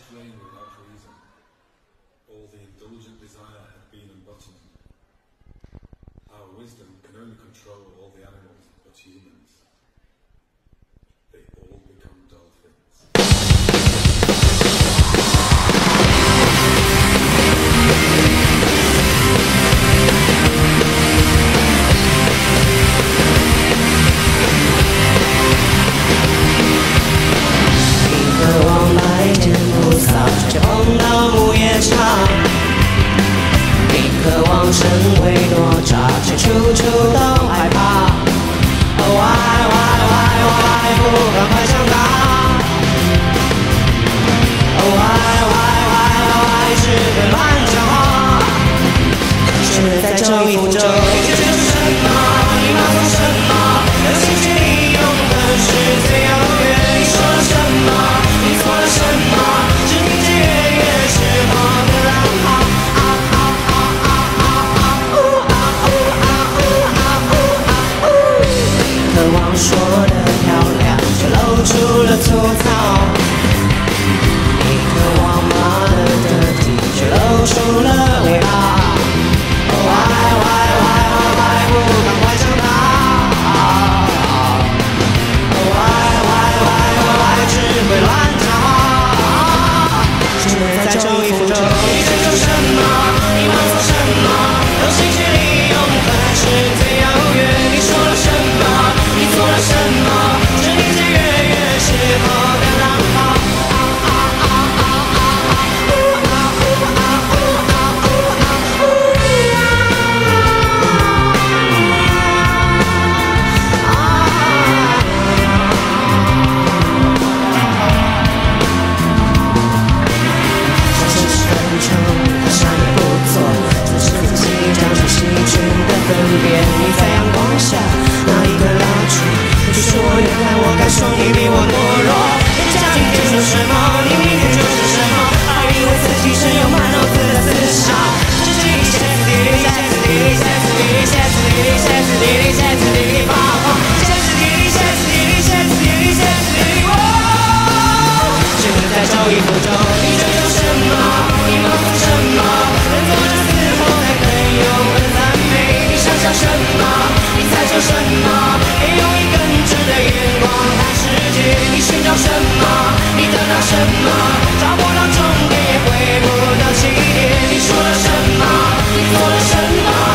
slain without reason. All the indulgent desire had been unbuttoned. Our wisdom can only control all the animals but humans. They all become dolphins. 身为哪吒，却处处都害怕。哦，why，不赶快长大？哦，why，只会乱讲话。却在这一幅咒，你追求什么？你盲从什么？有兴趣你永恒是最遥远。你说了什么？你做了什么？只听见月月是我的浪花。 渴望说的漂亮，却露出了粗糙；你渴望骂的得体，却露出了尾巴。哦，why，不赶快长大？哦，why，只会乱讲话。却在这一幅咒，你追求什么？你妄想什么？有兴趣里永恒是最遥远。你说了什么？ 你做了什么？只听见月月是我的浪花。这是分成，好像也不错。这是自己长出细菌的分别，你在阳光下。 就是我，原来我该说你比我懦弱。人家今天说什么，你明天就是什么。还以为自己是有满脑子的思想，只是一歇斯底里，歇斯底里，歇斯底里，歇斯底里，歇斯底里，歇斯底里发狂，歇斯底里，歇斯底里，歇斯底里，歇斯底里我。是你在找一幅咒，你追求什么？你盲从什么？人做着死后才能永恒赞美。你想象什么？你猜测什么？用一根直的眼光看世界，你寻找什么？你得到什么？找不到终点，也回不到起点。你说了什么？你做了什么？